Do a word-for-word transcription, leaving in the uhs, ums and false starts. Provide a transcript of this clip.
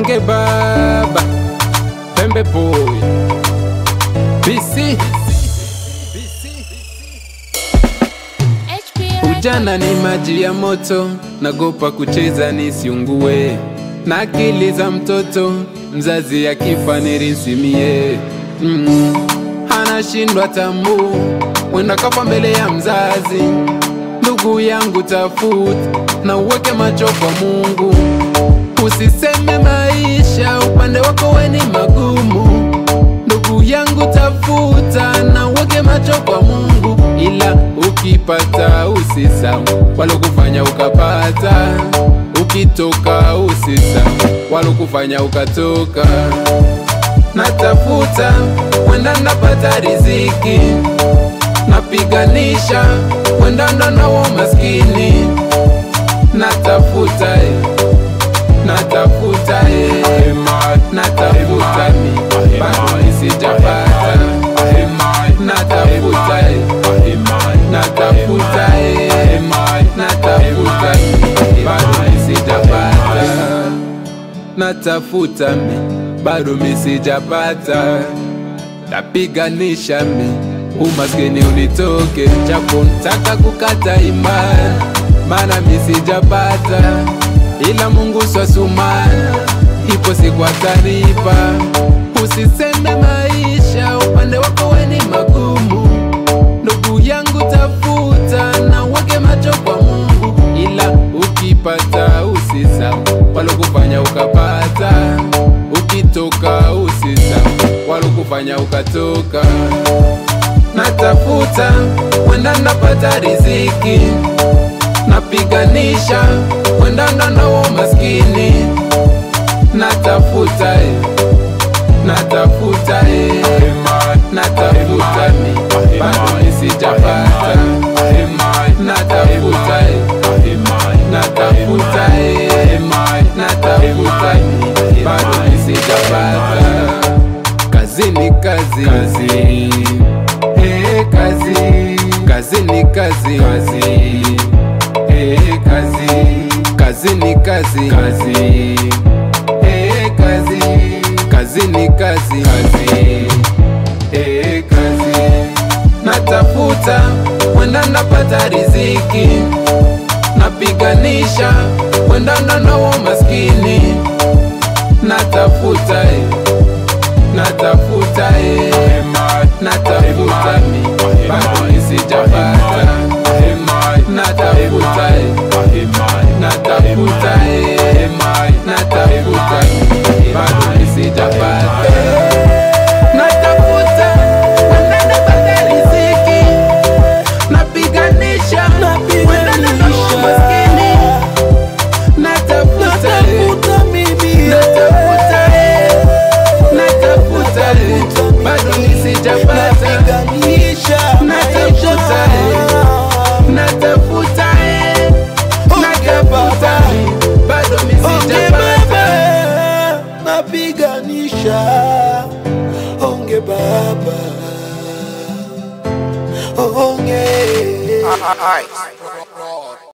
Onge baba Pembe boy B C. Ujana ni maji ya moto, nagopa kucheza nisiungue. Na akili za mtoto, mzazi akifa nirinsimie. mm. Anashindwa tambu, wenda kafa mbele ya mzazi. Ndugu yangu tafuta, na uweke macho kwa Mungu. Usiseme maisha upande wako we ni magumu. Ndugu yangu tafuta, na uweke macho kwa Mungu. Ila ukipata usisahau walokufanya ukapata, ukitoka usisahau walokufanya ukatoka. Natafuta wenda napata riziki, napiganisha wenda ndo nawo maskini. Natafuta eh, natafuta eh, natafuta mi bado nisijapata. Natafuta eh, natafuta eh, natafuta mi bado nisijapata. Natafuta mi bado misijapata. Napiganisha mi umaskini unitoke, japo ntaka kukata imani, mana misijapata. Ila Mungu swasumana, ipo siku atanipa. Usiseme maisha upande wako we ni magumu. Ndugu yangu tafuta, na uweke macho kwa Mungu. Ila ukipata usisahau walokufanya ukapata, ukitoka usisahau walokufanya ukatoka. Natafuta wenda napata riziki, napiganisha wenda ndo nawo maskini. Natafuta eh, natafuta eh, natafuta mi bado nisijapata. Natafuta eh, natafuta eh, natafuta mi bado nisijapata. Kazi ni kazi, kazi eh, kazi kazi ni kazi, kazi eh, kazi kazi ni kazi, kazi eh, kazi kazi ni kazi, kazi eh, kazi. Natafuta wenda napata riziki, napiganisha wenda ndo nawo maskini. Natafuta eh, natafuta eh, natafuta mi bado nisijapata. Natafuta eh, natafuta eh, natafuta mi bado nisijapata. Natafuta wenda napata riziki, napiganisha wenda ndo nawo maskini. Natafuta eh, natafuta eh, natafuta eh, bado nisijapata. Natafuta eh, natafuta eh, natafuta bado nisijapata. Napiganisha onge baba onge.